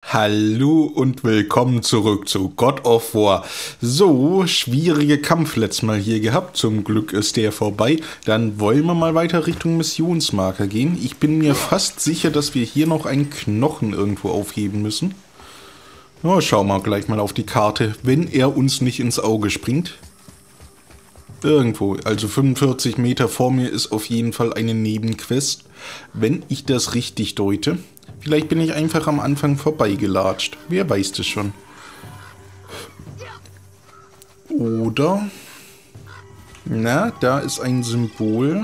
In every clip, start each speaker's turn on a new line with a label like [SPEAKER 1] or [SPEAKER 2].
[SPEAKER 1] Hallo und willkommen zurück zu God of War. So, schwierige Kampf letztes Mal hier gehabt. Zum Glück ist der vorbei. Dann wollen wir mal weiter Richtung Missionsmarker gehen. Ich bin mir fast sicher, dass wir hier noch einen Knochen irgendwo aufheben müssen. Ja, schauen wir gleich mal auf die Karte, wenn er uns nicht ins Auge springt. Irgendwo, also 45 Meter vor mir ist auf jeden Fall eine Nebenquest, wenn ich das richtig deute. Vielleicht bin ich einfach am Anfang vorbeigelatscht. Wer weiß das schon. Oder... Na, da ist ein Symbol.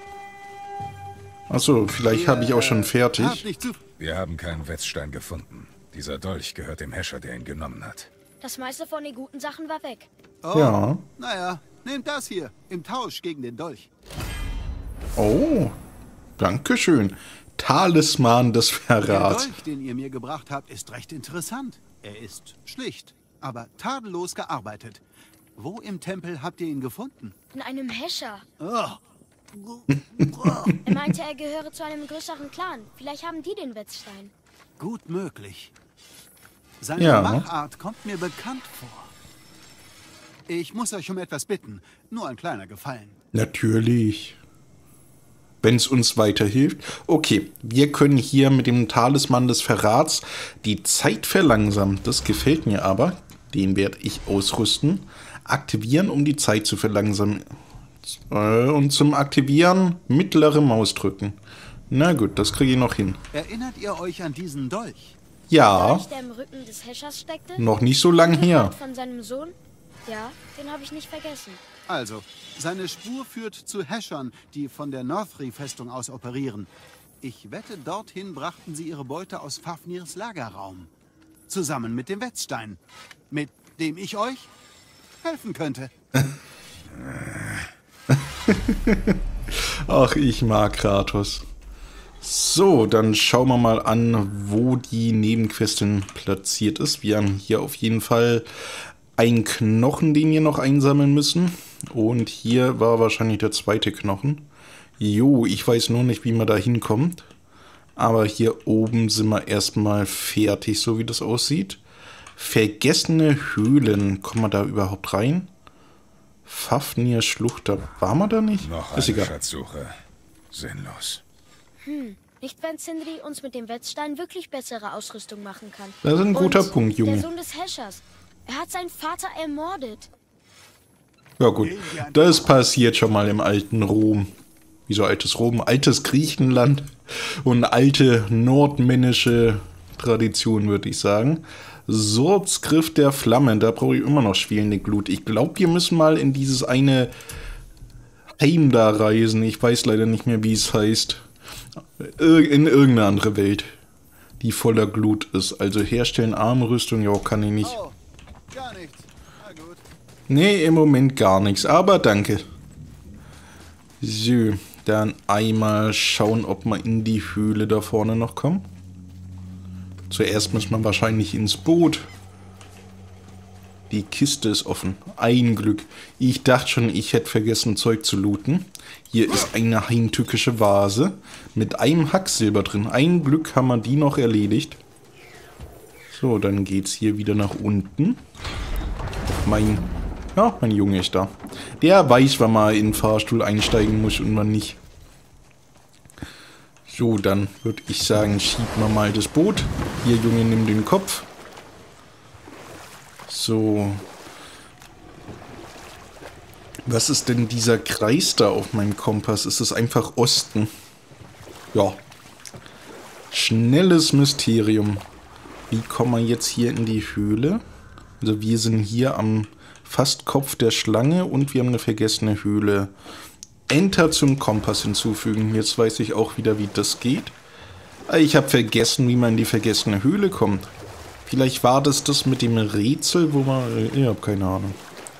[SPEAKER 1] Achso, vielleicht habe ich auch schon fertig.
[SPEAKER 2] Wir haben keinen Wetzstein gefunden. Dieser Dolch gehört dem Häscher, der ihn genommen hat.
[SPEAKER 3] Das meiste von den guten Sachen war weg.
[SPEAKER 4] Oh,
[SPEAKER 1] Ja.
[SPEAKER 4] Naja, nehmt das hier. Im Tausch gegen den Dolch.
[SPEAKER 1] Oh, dankeschön. Talisman des
[SPEAKER 4] Der
[SPEAKER 1] Verrats.
[SPEAKER 4] Dolch, den ihr mir gebracht habt, ist recht interessant. Er ist schlicht, aber tadellos gearbeitet. Wo im Tempel habt ihr ihn gefunden?
[SPEAKER 3] In einem Häscher.
[SPEAKER 4] Oh.
[SPEAKER 3] Er meinte, er gehöre zu einem größeren Clan. Vielleicht haben die den Wetzstein.
[SPEAKER 4] Gut möglich. Seine
[SPEAKER 1] Ja.
[SPEAKER 4] Machart kommt mir bekannt vor. Ich muss euch um etwas bitten. Nur ein kleiner Gefallen.
[SPEAKER 1] Natürlich. Wenn es uns weiterhilft. Okay, wir können hier mit dem Talisman des Verrats die Zeit verlangsamen. Das gefällt mir aber. Den werde ich ausrüsten. Aktivieren, um die Zeit zu verlangsamen. Und zum Aktivieren mittlere Maus drücken. Na gut, das kriege ich noch hin.
[SPEAKER 4] Erinnert ihr euch an diesen Dolch?
[SPEAKER 1] Ja,
[SPEAKER 3] Dolch, der im Rücken des Häschers steckte?
[SPEAKER 1] noch nicht so lang her.
[SPEAKER 3] Von seinem Sohn? Ja, den habe ich nicht vergessen.
[SPEAKER 4] Also, seine Spur führt zu Häschern, die von der Northri-Festung aus operieren. Ich wette, dorthin brachten sie ihre Beute aus Fafnirs Lagerraum. Zusammen mit dem Wetzstein, mit dem ich euch helfen könnte.
[SPEAKER 1] Ach, ich mag Kratos. So, dann schauen wir mal an, wo die Nebenquestin platziert ist. Wir haben hier auf jeden Fall einen Knochen, den wir noch einsammeln müssen. Und hier war wahrscheinlich der zweite Knochen. Jo, ich weiß nur nicht, wie man da hinkommt. Aber hier oben sind wir erstmal fertig, so wie das aussieht. Vergessene Höhlen. Kommen wir da überhaupt rein? Fafnir Schlucht, da waren wir da nicht?
[SPEAKER 2] Noch
[SPEAKER 1] Ist
[SPEAKER 2] eine
[SPEAKER 1] egal.
[SPEAKER 2] Schatzsuche. Sinnlos.
[SPEAKER 3] Nicht, wenn Sindri uns mit dem Wetzstein wirklich bessere Ausrüstung machen kann.
[SPEAKER 1] Das ist ein guter
[SPEAKER 3] Und
[SPEAKER 1] Punkt, Junge.
[SPEAKER 3] Der Sohn des Häschers. Er hat seinen Vater ermordet.
[SPEAKER 1] Ja gut, das passiert schon mal im alten Rom. Wieso altes Rom? Altes Griechenland und alte nordmännische Tradition, würde ich sagen. Swordsgriff der Flamme, da brauche ich immer noch schwelende Glut. Ich glaube, wir müssen mal in dieses eine Heim da reisen. Ich weiß leider nicht mehr, wie es heißt. In irgendeine andere Welt, die voller Glut ist. Also herstellen Armrüstung, ja, kann ich nicht.
[SPEAKER 4] Oh, gar nichts. Na gut.
[SPEAKER 1] Nee, im Moment gar nichts, aber danke. So, dann einmal schauen, ob wir in die Höhle da vorne noch kommen. Zuerst muss man wahrscheinlich ins Boot. Die Kiste ist offen. Ein Glück. Ich dachte schon, ich hätte vergessen, Zeug zu looten. Hier ist eine heimtückische Vase mit einem Hacksilber drin. Ein Glück haben wir die noch erledigt. So, dann geht's hier wieder nach unten. Mein Junge ist da. Der weiß, wann man in den Fahrstuhl einsteigen muss und wann nicht. So, dann würde ich sagen, schieben wir mal das Boot. Hier, Junge, nimm den Kopf. So. Was ist denn dieser Kreis da auf meinem Kompass? Ist es einfach Osten? Ja. Schnelles Mysterium. Wie kommen wir jetzt hier in die Höhle? Also wir sind hier am fast Kopf der Schlange und wir haben eine vergessene Höhle. Enter zum Kompass hinzufügen. Jetzt weiß ich auch wieder, wie das geht. Ich habe vergessen, wie man in die vergessene Höhle kommt. Vielleicht war das mit dem Rätsel, wo man... Ich habe keine Ahnung.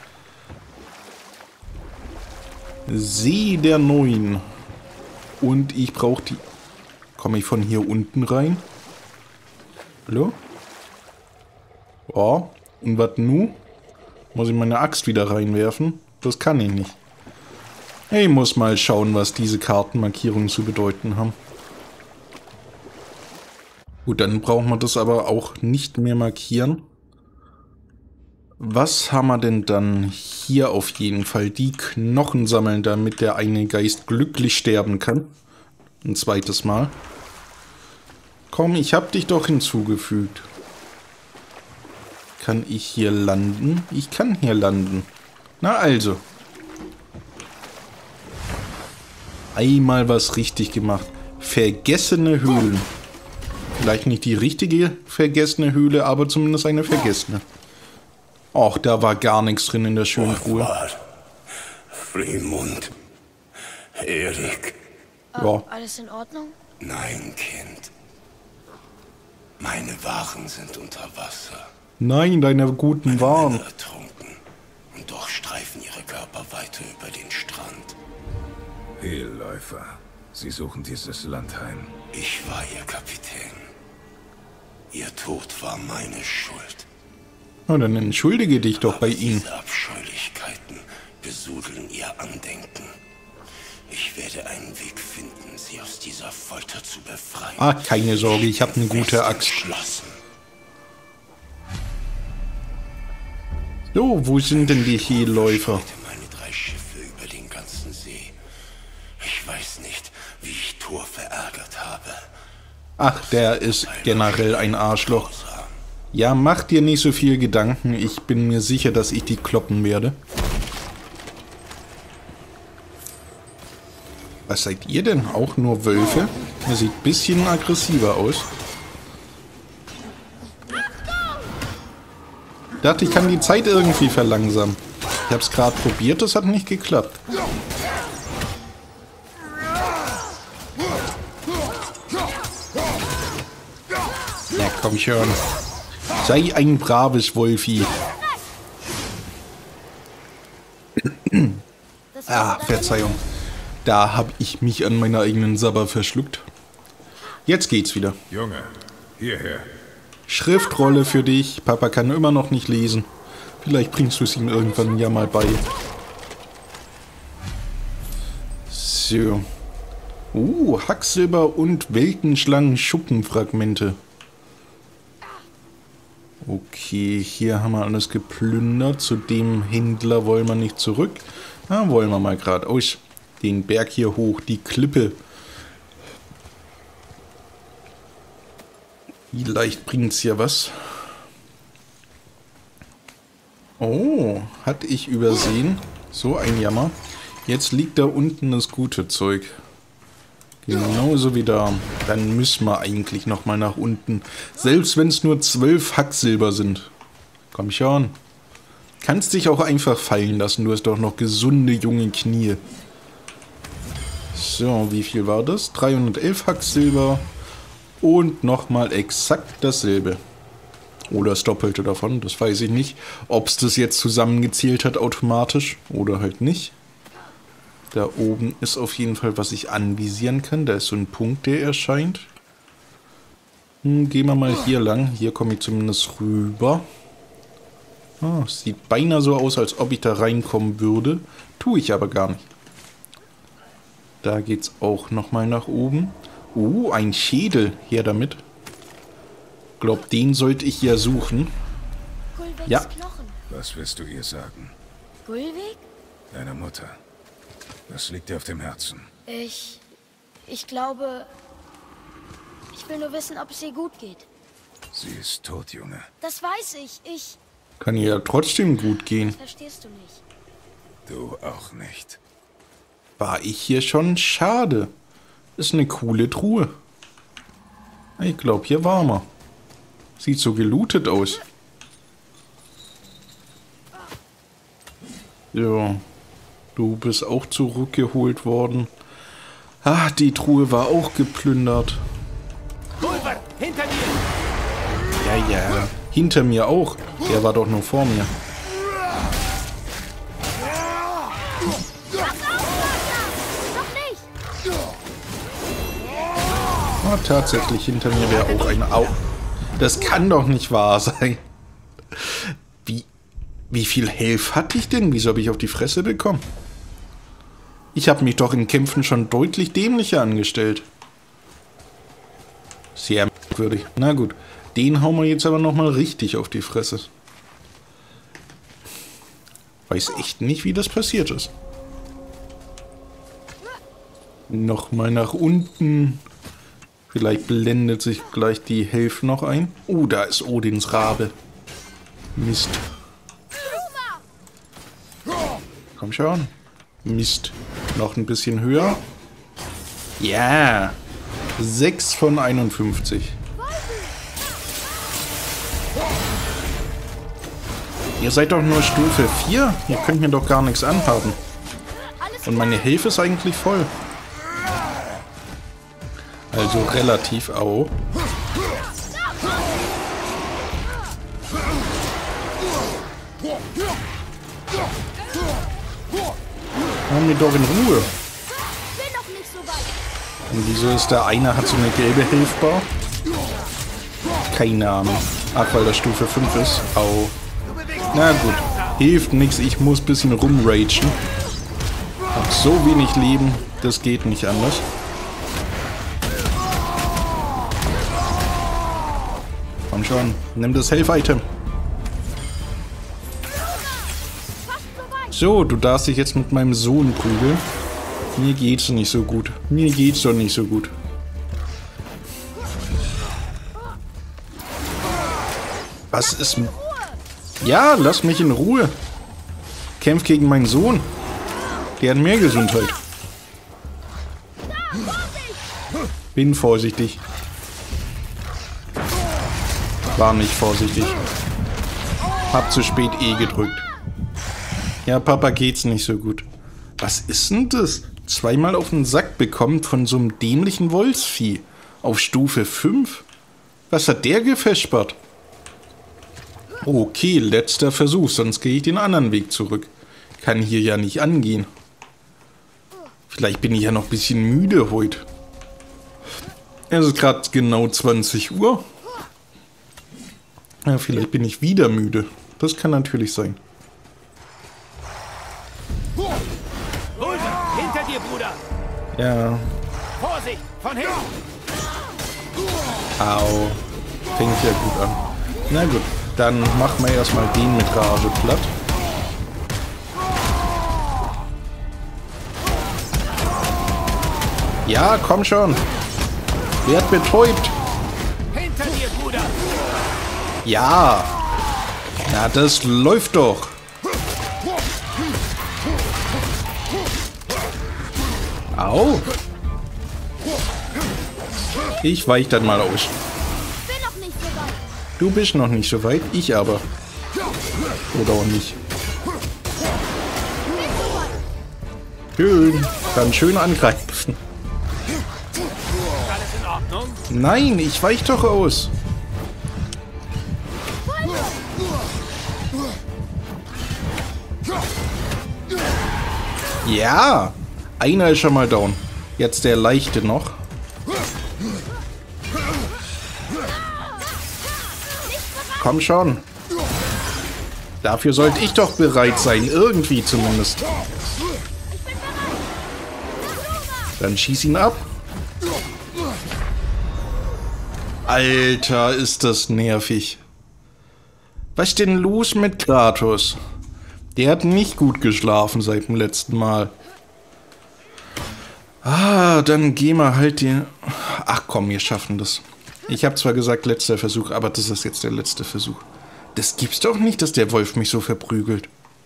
[SPEAKER 1] See der Neuen. Und ich brauche die... Komme ich von hier unten rein? Hallo? Ja. Und was nu? Muss ich meine Axt wieder reinwerfen? Das kann ich nicht. Ich muss mal schauen, was diese Kartenmarkierungen zu bedeuten haben. Gut, dann brauchen wir das aber auch nicht mehr markieren. Was haben wir denn dann hier auf jeden Fall? Die Knochen sammeln, damit der eine Geist glücklich sterben kann. Ein zweites Mal. Komm, ich hab dich doch hinzugefügt. Kann ich hier landen? Ich kann hier landen. Na also. Einmal was richtig gemacht. Vergessene Höhlen. Vielleicht nicht die richtige vergessene Höhle, aber zumindest eine vergessene. Och, da war gar nichts drin in der schönen Truhe.
[SPEAKER 5] Freemund. Erik.
[SPEAKER 1] Ja.
[SPEAKER 3] Alles in Ordnung?
[SPEAKER 5] Nein, Kind. Meine Waren sind unter Wasser.
[SPEAKER 1] Nein, deine guten Waren.
[SPEAKER 5] Männer ertrunken. Und doch streifen ihre Körper weiter über den Strand.
[SPEAKER 2] Heelläufer. Sie suchen dieses Land heim.
[SPEAKER 5] Ich war ihr Kapitän. Ihr Tod war meine Schuld.
[SPEAKER 1] Na, dann entschuldige dich doch bei ihnen.
[SPEAKER 5] Diese Abscheulichkeiten besudeln ihr Andenken. Ich werde einen Weg finden, sie aus dieser Folter zu befreien.
[SPEAKER 1] Ah, keine Sorge, ich habe eine gute Axt.
[SPEAKER 5] Entschlossen.
[SPEAKER 1] So, wo sind denn die Heelläufer?
[SPEAKER 5] Ich leite meine 3 Schiffe über den ganzen See. Ich weiß nicht, wie ich Thor verärgert habe.
[SPEAKER 1] Ach, der ist generell ein Arschloch. Ja, mach dir nicht so viel Gedanken. Ich bin mir sicher, dass ich die kloppen werde. Was seid ihr denn? Auch nur Wölfe? Er sieht ein bisschen aggressiver aus. Ich dachte, ich kann die Zeit irgendwie verlangsamen. Ich habe es gerade probiert, das hat nicht geklappt. Ja, komm schon. Sei ein braves Wolfi. Ah, Verzeihung. Da habe ich mich an meiner eigenen Sabber verschluckt. Jetzt geht's wieder.
[SPEAKER 2] Junge, hierher.
[SPEAKER 1] Schriftrolle für dich. Papa kann immer noch nicht lesen. Vielleicht bringst du es ihm irgendwann ja mal bei. So. Hacksilber und Weltenschlangen-Schuppenfragmente. Okay, hier haben wir alles geplündert. Zu dem Händler wollen wir nicht zurück. Da wollen wir mal geradeaus. Den Berg hier hoch, die Klippe. Vielleicht bringt es ja was. Oh, hatte ich übersehen. So ein Jammer. Jetzt liegt da unten das gute Zeug. Genauso wie da. Dann müssen wir eigentlich nochmal nach unten. Selbst wenn es nur 12 Hacksilber sind. Komm schon. Kannst dich auch einfach fallen lassen. Du hast doch noch gesunde junge Knie. So, wie viel war das? 311 Hacksilber. Und nochmal exakt dasselbe. Oder das Doppelte davon. Das weiß ich nicht. Ob es das jetzt zusammengezählt hat automatisch. Oder halt nicht. Da oben ist auf jeden Fall, was ich anvisieren kann. Da ist so ein Punkt, der erscheint. Gehen wir mal hier lang. Hier komme ich zumindest rüber. Ah, sieht beinahe so aus, als ob ich da reinkommen würde. Tue ich aber gar nicht. Da geht's auch nochmal nach oben. Ein Schädel. Her damit. Glaub, den sollte ich ja suchen.
[SPEAKER 3] Gullwegs
[SPEAKER 1] Ja.
[SPEAKER 3] Knochen.
[SPEAKER 2] Was willst du ihr sagen?
[SPEAKER 3] Gullweg?
[SPEAKER 2] Deine Mutter. Das liegt dir auf dem Herzen.
[SPEAKER 3] Ich glaube... Ich will nur wissen, ob es ihr gut geht.
[SPEAKER 2] Sie ist tot, Junge.
[SPEAKER 3] Das weiß ich.
[SPEAKER 1] Kann ja trotzdem gut gehen.
[SPEAKER 3] Verstehst du nicht.
[SPEAKER 2] Du auch nicht.
[SPEAKER 1] War ich hier schon? Schade. Ist eine coole Truhe. Ich glaube, hier war man. Sieht so gelootet aus. Ja. Du bist auch zurückgeholt worden. Ah, die Truhe war auch geplündert.
[SPEAKER 6] Pulver, hinter dir!
[SPEAKER 1] Ja. Hinter mir auch. Der war doch nur vor mir.
[SPEAKER 3] Noch nicht!
[SPEAKER 1] Ah, tatsächlich, hinter mir wäre auch ein Au. Das kann doch nicht wahr sein. Wie viel Health hatte ich denn? Wieso habe ich auf die Fresse bekommen? Ich habe mich doch in Kämpfen schon deutlich dämlicher angestellt. Sehr merkwürdig. merkwürdig. Na gut, den hauen wir jetzt aber nochmal richtig auf die Fresse. Weiß echt nicht, wie das passiert ist. Nochmal nach unten. Vielleicht blendet sich gleich die Hälfte noch ein. Oh, da ist Odins Rabe. Mist. Komm schon. Mist. Noch ein bisschen höher. Ja. 6 von 51. Ihr seid doch nur Stufe 4. Ihr könnt mir doch gar nichts anhaben. Und meine Hilfe ist eigentlich voll. Also relativ au. Haben wir doch in Ruhe. Und wieso ist der eine hat so eine gelbe Hilfbar? Keine Ahnung. Ach, weil das Stufe 5 ist. Au. Na gut. Hilft nichts. Ich muss ein bisschen rumragen. Hab so wenig Leben. Das geht nicht anders. Komm schon. Nimm das Health-Item. So, du darfst dich jetzt mit meinem Sohn prügeln. Mir geht's nicht so gut. Mir geht's doch nicht so gut. Was ist... Ja, lass mich in Ruhe. Kämpf gegen meinen Sohn. Der hat mehr Gesundheit. Bin vorsichtig. War nicht vorsichtig. Hab zu spät E gedrückt. Ja, Papa geht's nicht so gut. Was ist denn das? Zweimal auf den Sack bekommen von so einem dämlichen Wolfsvieh. Auf Stufe 5? Was hat der gefespert? Okay, letzter Versuch, sonst gehe ich den anderen Weg zurück. Kann hier ja nicht angehen. Vielleicht bin ich ja noch ein bisschen müde heute. Es ist gerade genau 20 Uhr. Ja, vielleicht bin ich wieder müde. Das kann natürlich sein.
[SPEAKER 6] Hinter dir, Bruder!
[SPEAKER 1] Ja.
[SPEAKER 6] Vorsicht! Von hinten!
[SPEAKER 1] Au. Fängt ja gut an. Na gut, dann machen wir erstmal den mit Rage platt. Ja, komm schon. Werd betäubt.
[SPEAKER 6] Hinter dir, Bruder!
[SPEAKER 1] Ja. Na, das läuft doch. Au. Ich weich dann mal aus. Du bist noch nicht so weit, ich aber. Oder auch nicht. Schön. Dann schön angreifen.
[SPEAKER 6] Alles in Ordnung?
[SPEAKER 1] Nein, ich weich doch aus. Ja. Einer ist schon mal down. Jetzt der leichte noch. Komm schon. Dafür sollte ich doch bereit sein. Irgendwie zumindest. Dann schieß ihn ab. Alter, ist das nervig. Was ist denn los mit Kratos? Der hat nicht gut geschlafen seit dem letzten Mal. Ah, dann gehen wir halt die... Ach komm, wir schaffen das. Ich habe zwar gesagt, letzter Versuch, aber das ist jetzt der letzte Versuch. Das gibt's doch nicht, dass der Wolf mich so verprügelt.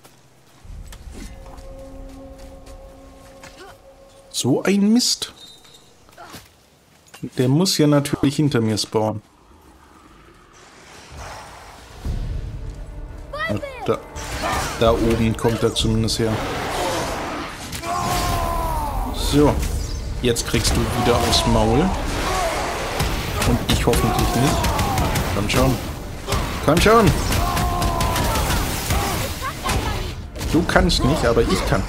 [SPEAKER 1] So ein Mist. Der muss ja natürlich hinter mir spawnen. Da oben kommt er zumindest her. So, jetzt kriegst du wieder aufs Maul. Und ich hoffentlich nicht. Komm schon. Komm schon. Du kannst nicht, aber ich kann.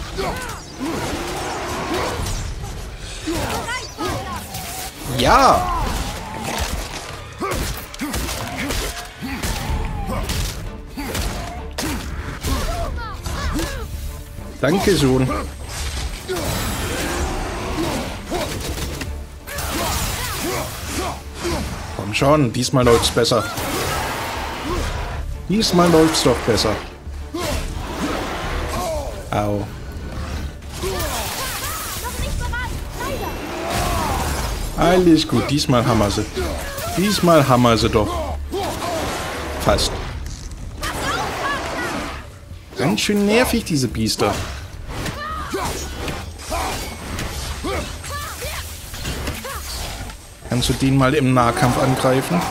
[SPEAKER 1] Ja. Danke, Sohn. Komm schon, diesmal läuft's besser. Diesmal läuft's doch besser. Au. Alles gut, diesmal haben wir sie. Diesmal haben wir sie doch. Fast. Ganz schön nervig, diese Biester. Kannst du den mal im Nahkampf angreifen?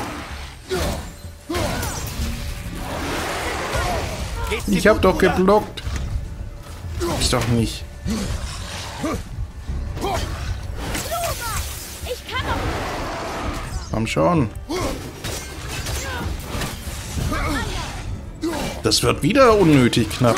[SPEAKER 1] Ich hab doch geblockt. Ist doch nicht. Komm schon. Das wird wieder unnötig knapp.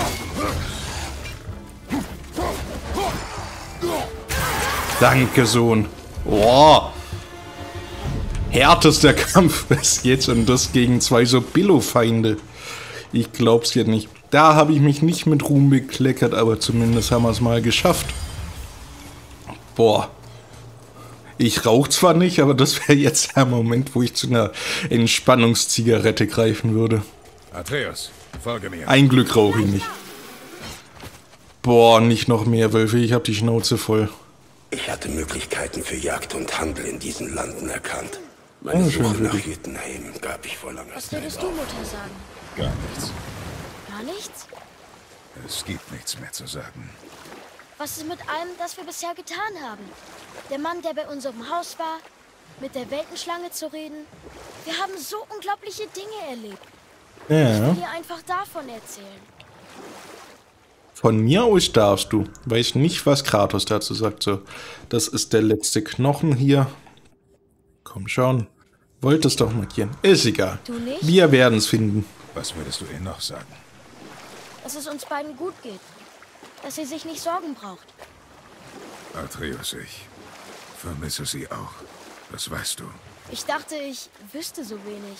[SPEAKER 1] Danke, Sohn. Oh. Härtester Kampf bis jetzt und das gegen 2 so Billo-Feinde. Ich glaub's ja nicht. Da habe ich mich nicht mit Ruhm bekleckert, aber zumindest haben wir es mal geschafft. Boah. Ich rauche zwar nicht, aber das wäre jetzt der Moment, wo ich zu einer Entspannungszigarette greifen würde.
[SPEAKER 2] Atreus, folge mir.
[SPEAKER 1] Ein Glück rauche ich nicht. Boah, nicht noch mehr Wölfe, ich habe die Schnauze voll.
[SPEAKER 5] Ich hatte Möglichkeiten für Jagd und Handel in diesen Landen erkannt. Meine Suche nach Jotunheim gab ich vor langer
[SPEAKER 3] Was
[SPEAKER 5] Zeit
[SPEAKER 3] würdest du,
[SPEAKER 5] auf.
[SPEAKER 3] Mutter, sagen?
[SPEAKER 2] Gar nichts.
[SPEAKER 3] Gar nichts?
[SPEAKER 2] Es gibt nichts mehr zu sagen.
[SPEAKER 3] Was ist mit allem, das wir bisher getan haben? Der Mann, der bei unserem Haus war, mit der Weltenschlange zu reden. Wir haben so unglaubliche Dinge erlebt. Ich
[SPEAKER 1] Ja.
[SPEAKER 3] will dir einfach davon erzählen.
[SPEAKER 1] Von mir aus darfst du. Weiß nicht, was Kratos dazu sagt. So, das ist der letzte Knochen hier. Komm schon. Wolltest doch markieren. Ist egal.
[SPEAKER 3] Du nicht?
[SPEAKER 1] Wir werden es finden.
[SPEAKER 2] Was würdest du ihr noch sagen?
[SPEAKER 3] Dass es uns beiden gut geht. Dass sie sich nicht Sorgen braucht.
[SPEAKER 2] Atreus, ich vermisse sie auch. Das weißt du.
[SPEAKER 3] Ich dachte, ich wüsste so wenig.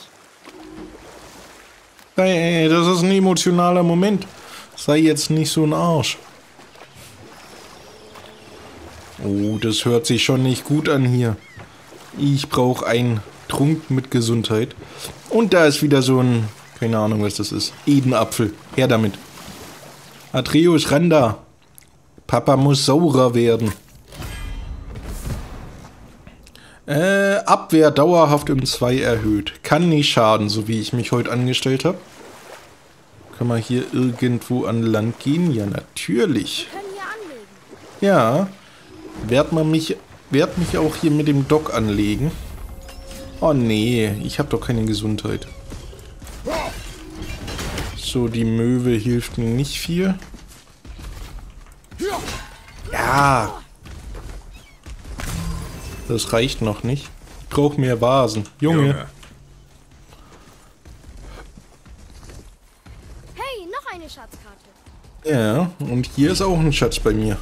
[SPEAKER 1] Hey, das ist ein emotionaler Moment. Sei jetzt nicht so ein Arsch. Oh, das hört sich schon nicht gut an hier. Ich brauche einen Trunk mit Gesundheit. Und da ist wieder so ein, keine Ahnung, was das ist. Edenapfel. Her damit. Atreus, ran da. Papa muss saurer werden. Abwehr dauerhaft um 2 erhöht. Kann nicht schaden, so wie ich mich heute angestellt habe. Kann man hier irgendwo an Land gehen? Ja, natürlich.
[SPEAKER 3] Wir können hier anlegen.
[SPEAKER 1] Ja. Werd mich auch hier mit dem Dock anlegen. Oh nee, ich habe doch keine Gesundheit. So, die Möwe hilft mir nicht viel. Ja. Das reicht noch nicht. Ich brauche mehr Vasen. Junge.
[SPEAKER 3] Hey, noch eine Schatzkarte.
[SPEAKER 1] Ja, und hier ist auch ein Schatz bei mir.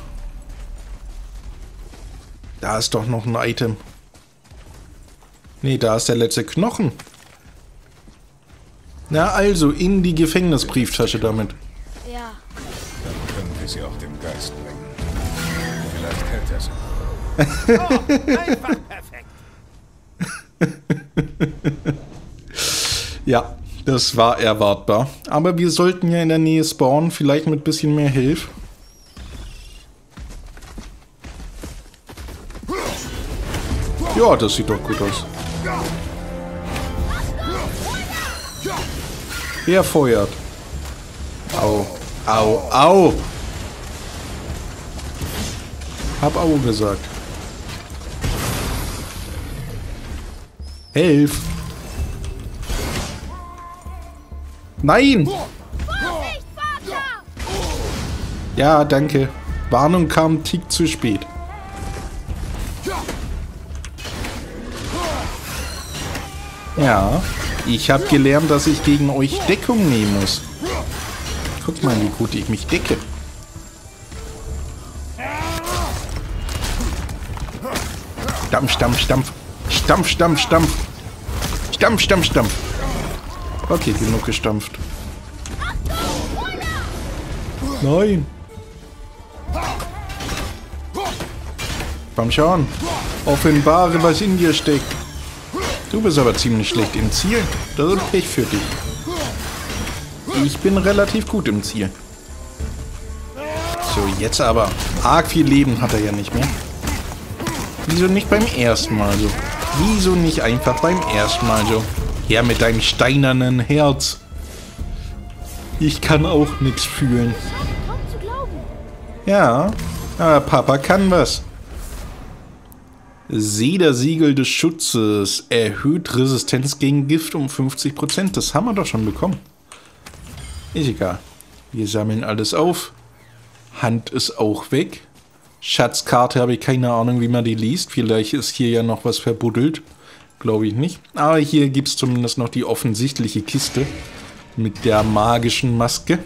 [SPEAKER 1] Da ist doch noch ein Item. Nee, da ist der letzte Knochen. Na also, in die Gefängnisbrieftasche damit.
[SPEAKER 3] Ja.
[SPEAKER 2] Dann können wir sie auch dem Geist bringen. Vielleicht hält er sie.
[SPEAKER 6] Einfach perfekt.
[SPEAKER 1] Ja, das war erwartbar. Aber wir sollten ja in der Nähe spawnen, vielleicht mit ein bisschen mehr Hilfe. Ja, das sieht doch gut aus. Er feuert. Au, au, au. Hab au gesagt. Helf. Nein.
[SPEAKER 3] Vorsicht, Vater!
[SPEAKER 1] Ja, danke. Warnung kam einen Tick zu spät. Ja, ich habe gelernt, dass ich gegen euch Deckung nehmen muss. Guck mal, wie gut ich mich decke. Stampf, stampf, stampf. Stampf, stampf, stampf. Stampf, stampf, stampf. Okay, genug gestampft. Nein. Komm schon. Offenbare, was in dir steckt. Du bist aber ziemlich schlecht im Ziel. Das ist Pech für dich. Ich bin relativ gut im Ziel. So, jetzt aber. Arg viel Leben hat er ja nicht mehr. Wieso nicht beim ersten Mal so? Wieso nicht einfach beim ersten Mal so? Her mit deinem steinernen Herz. Ich kann auch nichts fühlen.
[SPEAKER 3] Kaum zu glauben.
[SPEAKER 1] Ja, aber Papa kann was. Sedersiegel des Schutzes erhöht Resistenz gegen Gift um 50%. Das haben wir doch schon bekommen. Ist egal. Wir sammeln alles auf. Hand ist auch weg. Schatzkarte habe ich keine Ahnung, wie man die liest. Vielleicht ist hier ja noch was verbuddelt. Glaube ich nicht. Aber hier gibt es zumindest noch die offensichtliche Kiste mit der magischen Maske.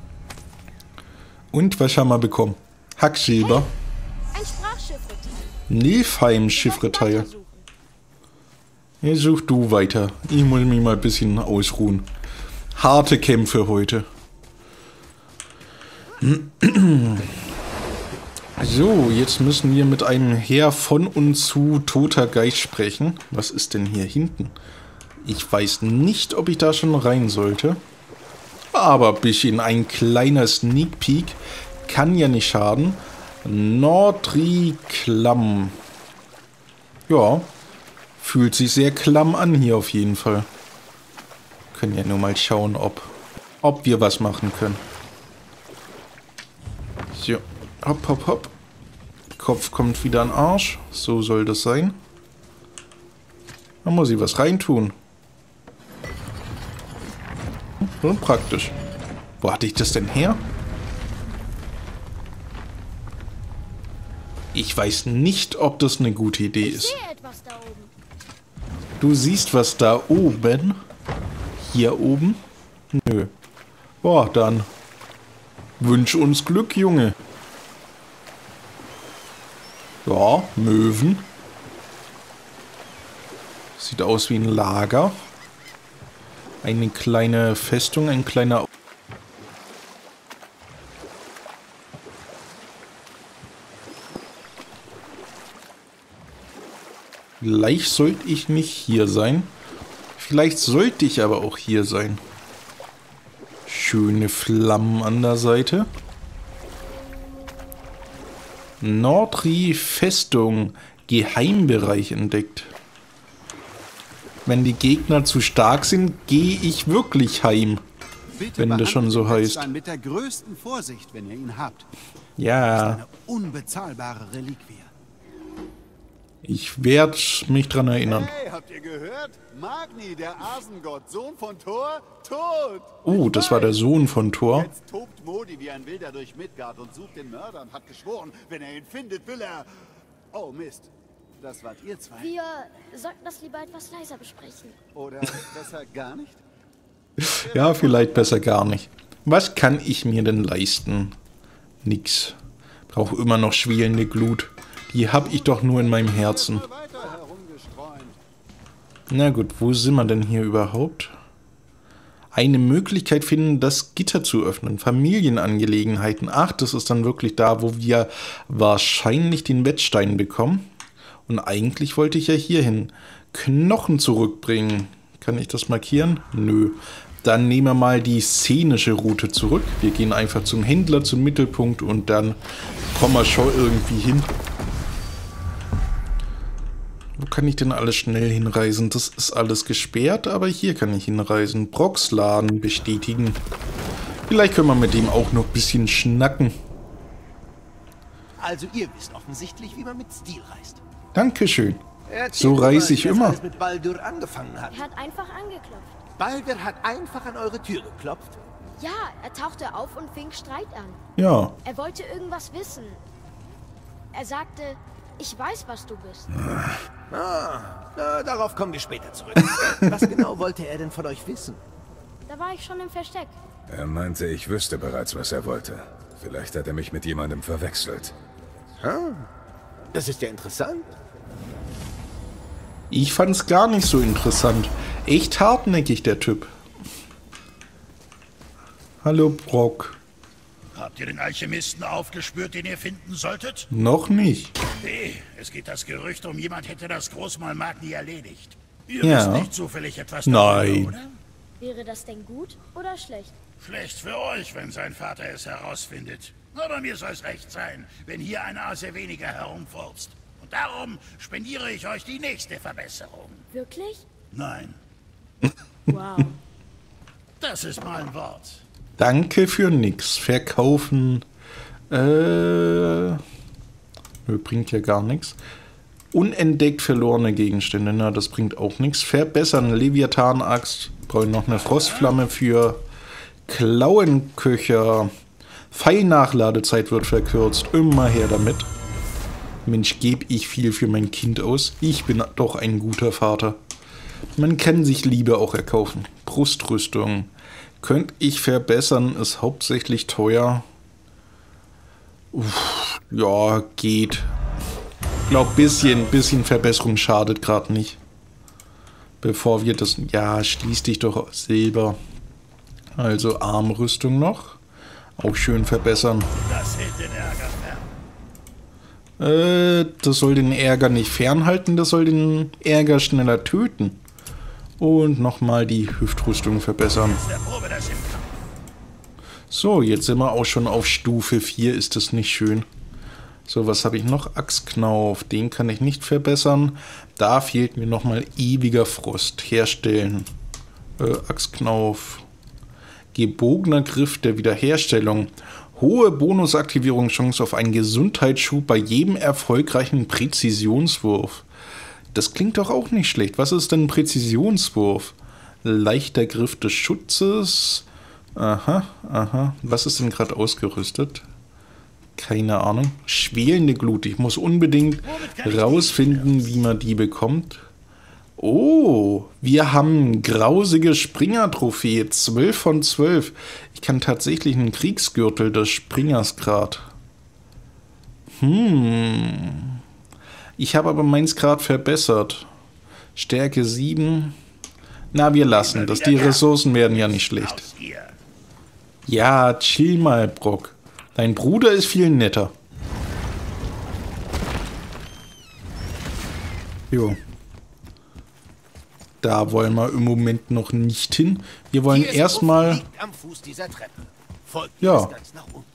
[SPEAKER 1] Und was haben wir bekommen? Hacksilber.
[SPEAKER 3] Ein Sprachchiffreteil.
[SPEAKER 1] Nilfheim-Chiffreteil. Ja, such du weiter. Ich muss mich mal ein bisschen ausruhen. Harte Kämpfe heute. So, jetzt müssen wir mit einem Heer von und zu toter Geist sprechen. Was ist denn hier hinten? Ich weiß nicht, ob ich da schon rein sollte. Aber ein bisschen ein kleiner Sneak Peek kann ja nicht schaden. Nordri-Klamm. Ja, fühlt sich sehr klamm an hier auf jeden Fall. Können ja nur mal schauen, ob wir was machen können. So, hopp, hopp, hopp. Kopf kommt wieder an den Arsch. So soll das sein. Da muss ich was reintun. Und praktisch. Wo hatte ich das denn her? Ich weiß nicht, ob das eine gute Idee ist.
[SPEAKER 3] Ich sehe etwas da oben.
[SPEAKER 1] Du siehst was da oben? Hier oben? Nö. Boah, dann wünsch uns Glück, Junge. Ja, Möwen. Sieht aus wie ein Lager. Eine kleine Festung, ein kleiner... Vielleicht sollte ich nicht hier sein. Vielleicht sollte ich aber auch hier sein. Schöne Flammen an der Seite. Nordri-Festung. Geheimbereich entdeckt. Wenn die Gegner zu stark sind, gehe ich wirklich heim.
[SPEAKER 4] Bitte
[SPEAKER 1] wenn das schon so heißt.
[SPEAKER 4] Wetzstein mit der größten Vorsicht, wenn ihr ihn habt.
[SPEAKER 1] Ja,
[SPEAKER 4] Eine unbezahlbare Reliquie.
[SPEAKER 1] ich werde mich dran erinnern.
[SPEAKER 7] Hey, habt ihr gehört? Magni, der Asengott, Sohn von Thor, tot!
[SPEAKER 1] Oh, das war der Sohn von Thor.
[SPEAKER 7] Jetzt tobt Modi wie ein Wilder durch Midgard und sucht den Mörder und hat geschworen, wenn er ihn findet, will er... Oh Mist, das wart ihr zwei.
[SPEAKER 3] Wir sollten das lieber etwas leiser besprechen.
[SPEAKER 7] Oder besser gar nicht?
[SPEAKER 1] Ja, vielleicht besser gar nicht. Was kann ich mir denn leisten? Nix. Brauche immer noch schwelende Glut. Die habe ich doch nur in meinem Herzen.
[SPEAKER 7] Weiter herumgestreunt.
[SPEAKER 1] Na gut, wo sind wir denn hier überhaupt? Eine Möglichkeit finden, das Gitter zu öffnen. Familienangelegenheiten. Ach, das ist dann wirklich da, wo wir wahrscheinlich den Wetzstein bekommen. Und eigentlich wollte ich ja hier hin. Knochen zurückbringen. Kann ich das markieren? Nö. Dann nehmen wir mal die szenische Route zurück. Wir gehen einfach zum Händler, zum Mittelpunkt und dann kommen wir schon irgendwie hin. Wo kann ich denn alles schnell hinreisen? Das ist alles gesperrt, aber hier kann ich hinreisen. Brocksladen bestätigen. Vielleicht können wir mit dem auch noch ein bisschen schnacken.
[SPEAKER 8] Also ihr wisst offensichtlich, wie man mit Stil reist.
[SPEAKER 1] Dankeschön.
[SPEAKER 8] Erzählt
[SPEAKER 1] So
[SPEAKER 8] mal,
[SPEAKER 1] reise ich
[SPEAKER 8] wie das
[SPEAKER 1] immer.
[SPEAKER 8] alles mit Baldur angefangen hat.
[SPEAKER 3] Er hat einfach angeklopft.
[SPEAKER 8] Baldur hat einfach an eure Tür geklopft.
[SPEAKER 3] Ja, er tauchte auf und fing Streit an.
[SPEAKER 1] Ja,
[SPEAKER 3] Er wollte irgendwas wissen. Er sagte, ich weiß, was du bist.
[SPEAKER 8] Na, darauf kommen wir später zurück. Was genau wollte er denn von euch wissen?
[SPEAKER 3] Da war ich schon im Versteck.
[SPEAKER 2] Er meinte, ich wüsste bereits, was er wollte. Vielleicht hat er mich mit jemandem verwechselt.
[SPEAKER 8] Das ist ja interessant.
[SPEAKER 1] ich fand's gar nicht so interessant. Echt hartnäckig, der Typ. Hallo, Brock.
[SPEAKER 9] Habt ihr den Alchemisten aufgespürt, den ihr finden solltet?
[SPEAKER 1] Noch nicht.
[SPEAKER 9] Nee, es geht das Gerücht um, jemand hätte das Großmal Magni erledigt. Ihr
[SPEAKER 1] Ja.
[SPEAKER 9] wisst nicht zufällig etwas
[SPEAKER 1] Nein.
[SPEAKER 9] darüber, oder?
[SPEAKER 3] Wäre das denn gut oder schlecht?
[SPEAKER 9] Schlecht für euch, wenn sein Vater es herausfindet. Aber mir soll es recht sein, wenn hier ein Ase weniger herumfurzt. Und darum spendiere ich euch die nächste Verbesserung.
[SPEAKER 3] Wirklich?
[SPEAKER 9] Nein,
[SPEAKER 3] Wow.
[SPEAKER 9] das ist mein Wort.
[SPEAKER 1] Danke für nix. Verkaufen. Bringt ja gar nichts. Unentdeckt verlorene Gegenstände. Na, das bringt auch nichts. Verbessern. Leviathan-Axt. Brauche ich noch eine Frostflamme für. Klauenköcher. Pfeilnachladezeit wird verkürzt. Immer her damit. Mensch, gebe ich viel für mein Kind aus. Ich bin doch ein guter Vater. Man kann sich Liebe auch erkaufen. Brustrüstung. Könnte ich verbessern, ist hauptsächlich teuer. Ja, geht. Ich glaube, bisschen Verbesserung schadet gerade nicht. Bevor wir das... Ja, schließ dich doch auf Silber. Also Armrüstung noch. Auch schön verbessern.
[SPEAKER 9] Das hält den Ärger fern.
[SPEAKER 1] Das soll den Ärger nicht fernhalten, das soll den Ärger schneller töten. Und nochmal die Hüftrüstung verbessern.
[SPEAKER 9] Der Probe das im Kampf.
[SPEAKER 1] So, jetzt sind wir auch schon auf Stufe 4, ist das nicht schön. So, was habe ich noch? Axtknauf, den kann ich nicht verbessern. Da fehlt mir nochmal ewiger Frost. Herstellen. Axtknauf. Gebogener Griff der Wiederherstellung. Hohe Bonusaktivierungschance auf einen Gesundheitsschub bei jedem erfolgreichen Präzisionswurf. Das klingt doch auch nicht schlecht. Was ist denn ein Präzisionswurf? Leichter Griff des Schutzes. Aha, aha. Was ist denn gerade ausgerüstet? Keine Ahnung. Schwelende Glut. Ich muss unbedingt rausfinden, wie man die bekommt. Oh, wir haben grausige Springer-Trophäe. 12 von 12. Ich kann tatsächlich einen Kriegsgürtel des Springers grad. Ich habe aber meins gerade verbessert. Stärke 7. Na, wir lassen das. Die Ressourcen werden ja nicht schlecht.
[SPEAKER 9] Aus hier.
[SPEAKER 1] Ja, chill mal, Brock. Dein Bruder ist viel netter. Jo. Da wollen wir im Moment noch nicht hin. Wir wollen
[SPEAKER 8] Hier ist
[SPEAKER 1] erstmal...
[SPEAKER 8] Ufer, liegt am Fuß dieser Treppe. Folgt
[SPEAKER 1] Ja.
[SPEAKER 8] bis ganz nach unten.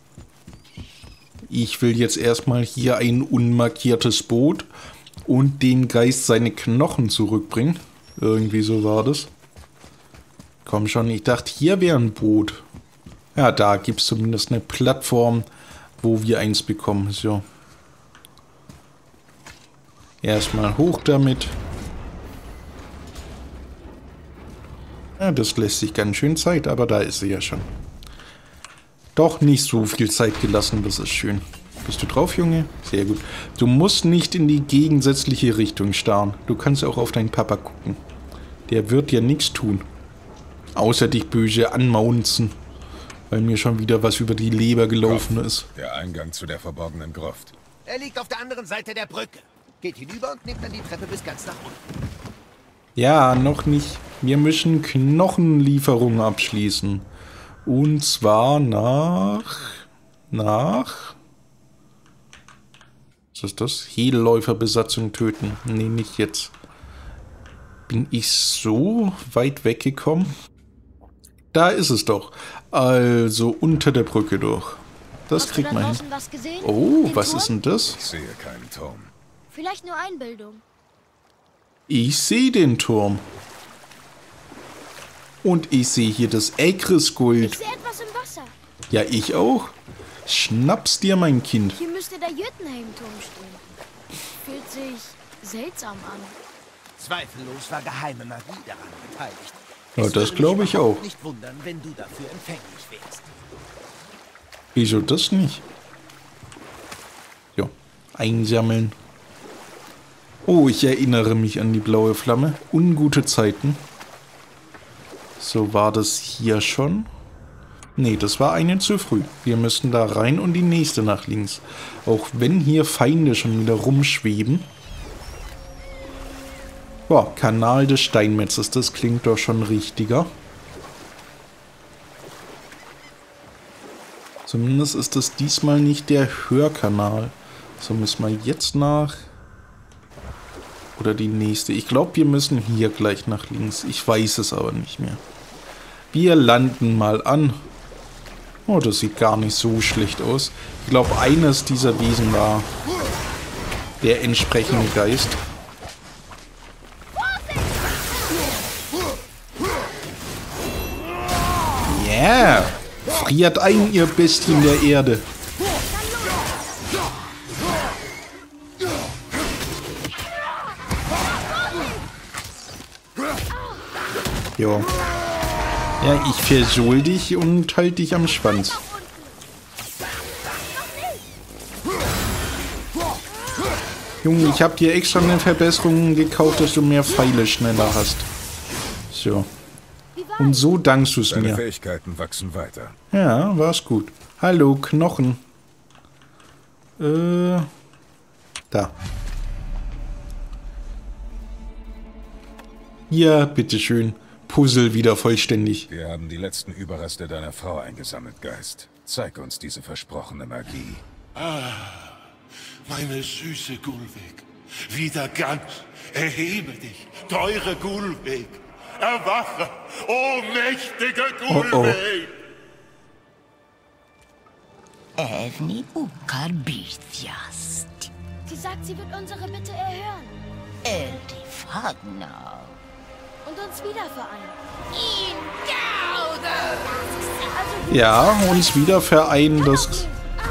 [SPEAKER 1] Ich will jetzt erstmal hier ein unmarkiertes Boot und den Geist seine Knochen zurückbringen. Irgendwie so war das. Komm schon, ich dachte, hier wäre ein Boot. Ja, da gibt es zumindest eine Plattform, wo wir eins bekommen. So. Erstmal hoch damit. Ja, das lässt sich ganz schön Zeit, aber da ist sie ja schon. Doch nicht so viel Zeit gelassen, das ist schön. Bist du drauf, Junge? Sehr gut. Du musst nicht in die gegensätzliche Richtung starren. Du kannst auch auf deinen Papa gucken. Der wird dir nichts tun. Außer dich böse anmaunzen. Weil mir schon wieder was über die Leber gelaufen ist.
[SPEAKER 2] Der Eingang zu der verborgenen Gruft.
[SPEAKER 8] Er liegt auf der anderen Seite der Brücke. Geht hinüber und nimmt dann die Treppe bis ganz nach unten.
[SPEAKER 1] Ja, noch nicht. Wir müssen Knochenlieferungen abschließen. Und zwar nach... Was ist das? Hedelläuferbesatzung töten. Nee, nicht jetzt. Bin ich so weit weggekommen? Da ist es doch. Also unter der Brücke durch. Das
[SPEAKER 3] Hast du
[SPEAKER 1] kriegt
[SPEAKER 3] da
[SPEAKER 1] man hin.
[SPEAKER 3] draußen was gesehen?
[SPEAKER 1] Oh,
[SPEAKER 3] Den
[SPEAKER 1] was
[SPEAKER 3] Turm?
[SPEAKER 1] ist denn das?
[SPEAKER 2] Ich sehe keinen Turm.
[SPEAKER 3] Vielleicht nur Einbildung.
[SPEAKER 1] Ich sehe den Turm. Und ich sehe hier das Egrisgold.
[SPEAKER 3] Ich sehe etwas im Wasser.
[SPEAKER 1] Ja, ich auch. Schnapp's dir, mein Kind.
[SPEAKER 3] Hier müsste der Jötunheim-Turm stehen. Fühlt sich seltsam an.
[SPEAKER 8] Zweifellos war geheime Magie daran beteiligt.
[SPEAKER 1] Ja,
[SPEAKER 8] Es
[SPEAKER 1] das
[SPEAKER 8] würde
[SPEAKER 1] glaube
[SPEAKER 8] mich
[SPEAKER 1] ich
[SPEAKER 8] überhaupt
[SPEAKER 1] auch.
[SPEAKER 8] nicht wundern, wenn du dafür empfänglich wärst.
[SPEAKER 1] Wieso das nicht? Ja, einsammeln. Oh, ich erinnere mich an die blaue Flamme. Ungute Zeiten. So, war das hier schon? Nee, das war eine zu früh. Wir müssen da rein und die nächste nach links. Auch wenn hier Feinde schon wieder rumschweben. Boah, Kanal des Steinmetzes, das klingt doch schon richtiger. Zumindest ist das diesmal nicht der Hörkanal. So müssen wir jetzt nach... Oder die nächste. Ich glaube, wir müssen hier gleich nach links. Ich weiß es aber nicht mehr. Wir landen mal an. Oh, das sieht gar nicht so schlecht aus. Ich glaube, eines dieser Wesen war der entsprechende Geist. Yeah! Friert ein, ihr Bestien der Erde. Jo. Ja, ich versohl dich und halt dich am Schwanz. Junge, ich habe dir extra eine Verbesserung gekauft, dass du mehr Pfeile schneller hast. So. Und so dankst du es mir.
[SPEAKER 2] Deine Fähigkeiten wachsen weiter.
[SPEAKER 1] Ja, war's gut. Hallo, Knochen. Da. Ja, bitteschön. Puzzle wieder vollständig.
[SPEAKER 2] Wir haben die letzten Überreste deiner Frau eingesammelt, Geist. Zeig uns diese versprochene Magie.
[SPEAKER 5] Meine süße Gulweg. Wieder ganz. Erhebe dich, teure Gulweg. Erwache, o mächtige Gulweg.
[SPEAKER 10] Evni ukar birtjast.
[SPEAKER 3] Sie sagt, sie wird unsere Bitte erhören.
[SPEAKER 10] Eldi fagna.
[SPEAKER 3] Und uns wieder vereinen.
[SPEAKER 1] Ja, uns wieder vereinen, das...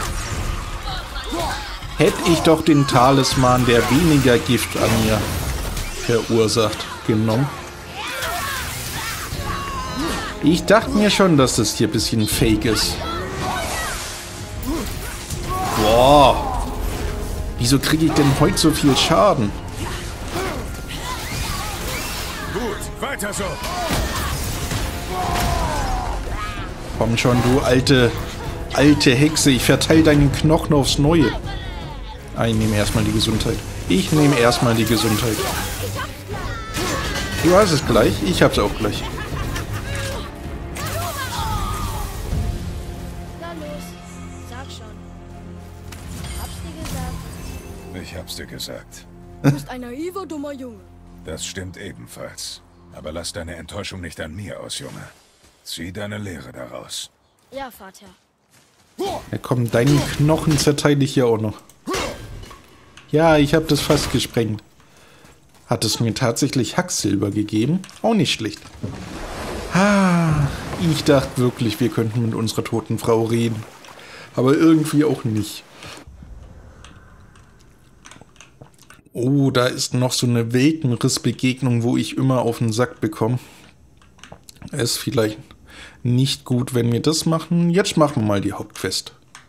[SPEAKER 1] Hätte ich doch den Talisman, der weniger Gift an mir verursacht, genommen. Ich dachte mir schon, dass das hier ein bisschen fake ist. Boah. Wieso kriege ich denn heute so viel Schaden?
[SPEAKER 2] Gut, weiter so.
[SPEAKER 1] Komm schon, du alte Hexe. Ich verteile deinen Knochen aufs Neue. Ich nehme erstmal die Gesundheit. Ich nehme erstmal die Gesundheit. Du hast es gleich. Ich hab's auch gleich.
[SPEAKER 3] Na los, sag schon. Hab's dir gesagt.
[SPEAKER 2] Ich hab's dir gesagt.
[SPEAKER 3] Du bist ein naiver, dummer Junge.
[SPEAKER 2] Das stimmt ebenfalls. Aber lass deine Enttäuschung nicht an mir aus, Junge. Zieh deine Lehre daraus.
[SPEAKER 3] Ja, Vater.
[SPEAKER 1] Ja komm, deinen Knochen zerteile ich hier auch noch. Ja, ich habe das fast gesprengt. Hat es mir tatsächlich Hacksilber gegeben? Auch nicht schlecht. Ich dachte wirklich, wir könnten mit unserer toten Frau reden. Aber irgendwie auch nicht. Oh, da ist noch so eine Weltenrissbegegnung, wo ich immer auf den Sack bekomme. Ist vielleicht nicht gut, wenn wir das machen. Jetzt machen wir mal die Hauptquest.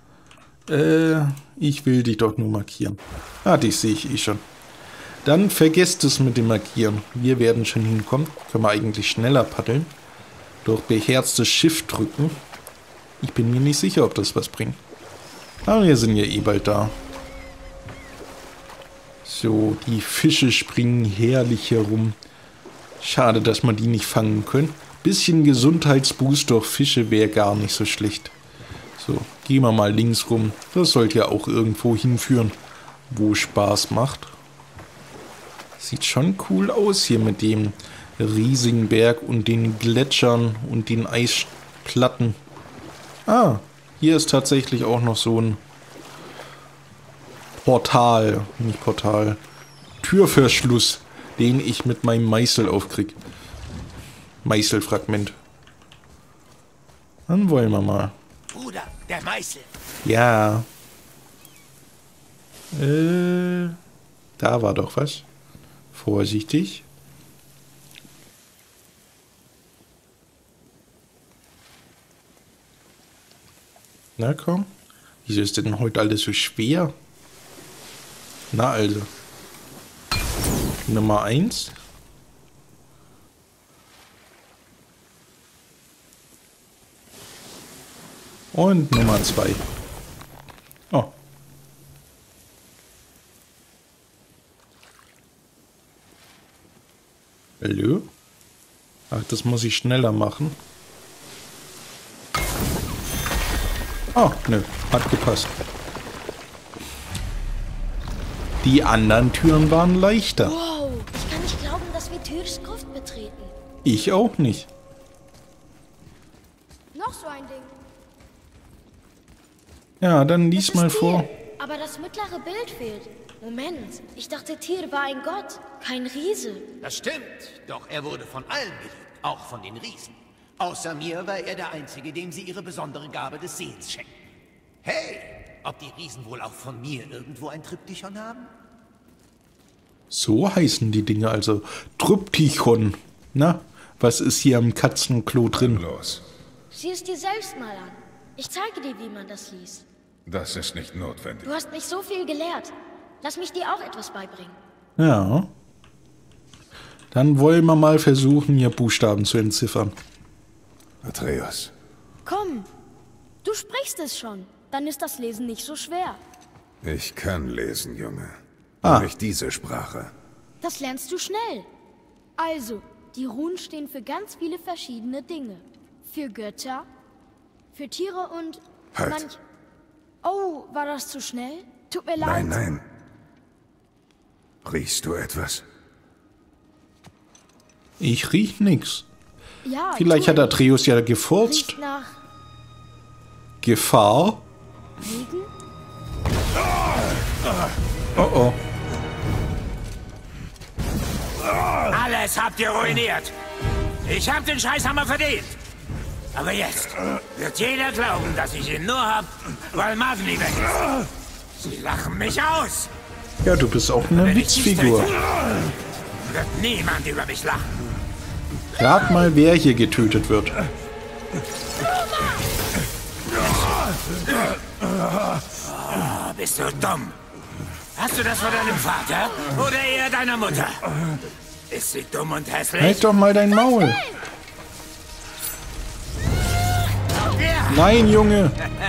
[SPEAKER 1] Ich will dich doch nur markieren. Dich sehe ich eh schon. Dann vergesst es mit dem Markieren. Wir werden schon hinkommen. Können wir eigentlich schneller paddeln. Durch beherztes Shift drücken. Ich bin mir nicht sicher, ob das was bringt. Aber wir sind ja eh bald da. So, die Fische springen herrlich herum. Schade, dass wir die nicht fangen können. Bisschen Gesundheitsboost durch Fische wäre gar nicht so schlecht. So, gehen wir mal links rum. Das sollte ja auch irgendwo hinführen, wo Spaß macht. Sieht schon cool aus hier mit dem riesigen Berg und den Gletschern und den Eisplatten. Hier ist tatsächlich auch noch so ein Portal, nicht Portal, Türverschluss, den ich mit meinem Meißel aufkrieg. Meißelfragment. Dann wollen wir mal.
[SPEAKER 8] Bruder, der Meißel.
[SPEAKER 1] Ja. Da war doch was. Vorsichtig. Na komm. Wieso ist denn heute alles so schwer? Na also. Nummer 1. Und Nummer 2. Oh. Hallo? Ach, das muss ich schneller machen. Oh, nö, hat gepasst. Die anderen Türen waren leichter.
[SPEAKER 3] Wow,
[SPEAKER 1] Ich auch nicht.
[SPEAKER 3] Noch so ein Ding.
[SPEAKER 1] Ja, dann lies
[SPEAKER 3] Es
[SPEAKER 1] mal
[SPEAKER 3] ist
[SPEAKER 1] vor.
[SPEAKER 3] Tyr, aber das mittlere Bild fehlt. Moment, ich dachte, Tyr war ein Gott, kein Riese.
[SPEAKER 8] Das stimmt, doch er wurde von allen geliebt, auch von den Riesen. Außer mir war er der Einzige, dem sie ihre besondere Gabe des Sehens schenken. Hey, ob die Riesen wohl auch von mir irgendwo ein Triptychon haben?
[SPEAKER 1] So heißen die Dinge also. Tryptychon. Na, was ist hier am Katzenklo drin?
[SPEAKER 2] Los.
[SPEAKER 3] Sieh es dir selbst mal an. Ich zeige dir, wie man das liest.
[SPEAKER 2] Das ist nicht notwendig.
[SPEAKER 3] Du hast mich so viel gelehrt. Lass mich dir auch etwas beibringen.
[SPEAKER 1] Ja. Dann wollen wir mal versuchen, hier Buchstaben zu entziffern.
[SPEAKER 2] Atreus.
[SPEAKER 3] Komm, du sprichst es schon. Dann ist das Lesen nicht so schwer.
[SPEAKER 2] Ich kann lesen, Junge.
[SPEAKER 1] Ah.
[SPEAKER 2] Nicht diese Sprache.
[SPEAKER 3] Das lernst du schnell. Also, die Runen stehen für ganz viele verschiedene Dinge. Für Götter, für Tiere und
[SPEAKER 2] Halt.
[SPEAKER 3] Oh, war das zu schnell? Tut mir leid.
[SPEAKER 2] Nein, nein. Riechst du etwas?
[SPEAKER 1] Ich riech nix.
[SPEAKER 3] Ja,
[SPEAKER 1] Vielleicht
[SPEAKER 3] tu
[SPEAKER 1] hat Atreus ja gefurzt.
[SPEAKER 3] Riecht nach
[SPEAKER 1] Gefahr?
[SPEAKER 3] Regen?
[SPEAKER 1] Oh oh.
[SPEAKER 9] Alles habt ihr ruiniert. Ich hab den Scheißhammer verdient. Aber jetzt wird jeder glauben, dass ich ihn nur hab, weil Magni weg ist. Sie lachen mich aus.
[SPEAKER 1] Ja, du bist auch eine
[SPEAKER 9] Wenn ich dich
[SPEAKER 1] Witzfigur.
[SPEAKER 9] töte, wird niemand über mich lachen.
[SPEAKER 1] Rat mal, wer hier getötet wird.
[SPEAKER 9] Oh, bist du dumm? Hast du das von deinem Vater oder eher deiner Mutter? Ist sie dumm und hässlich?
[SPEAKER 1] Halt doch mal dein Maul. Nein, Junge.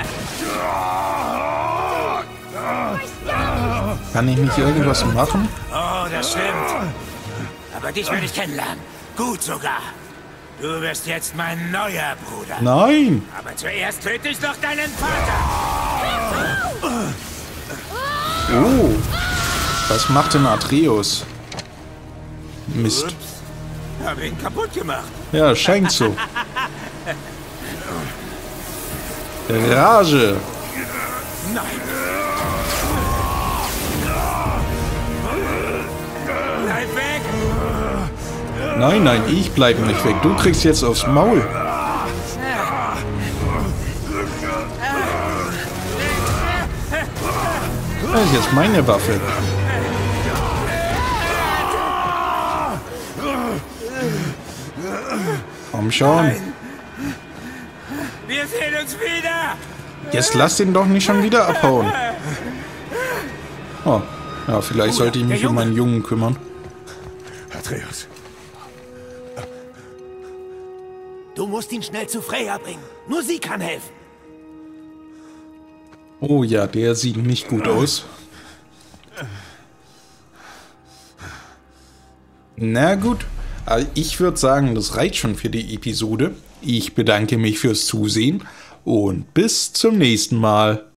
[SPEAKER 1] Kann ich nicht irgendwas machen?
[SPEAKER 9] Oh, das stimmt. Aber dich werde ich kennenlernen. Gut sogar. Du wirst jetzt mein neuer Bruder.
[SPEAKER 1] Nein.
[SPEAKER 9] Aber zuerst töte ich doch deinen Vater.
[SPEAKER 1] Oh. Was macht denn Atreus? Mist.
[SPEAKER 9] Hab ihn kaputt gemacht.
[SPEAKER 1] Ja, scheint so. Rage.
[SPEAKER 9] Nein. Bleib weg.
[SPEAKER 1] Nein, nein, ich bleib nicht weg. Du kriegst jetzt aufs Maul. Das ist jetzt meine Waffe. Komm schon.
[SPEAKER 9] Wir sehen uns wieder.
[SPEAKER 1] Jetzt lass den doch nicht schon wieder abhauen. Oh, ja, vielleicht sollte ich mich um meinen Jungen kümmern.
[SPEAKER 2] Atreus.
[SPEAKER 8] Du musst ihn schnell zu Freya bringen. Nur sie kann helfen.
[SPEAKER 1] Oh ja, der sieht nicht gut aus. Na gut, also ich würde sagen, das reicht schon für die Episode. Ich bedanke mich fürs Zusehen und bis zum nächsten Mal.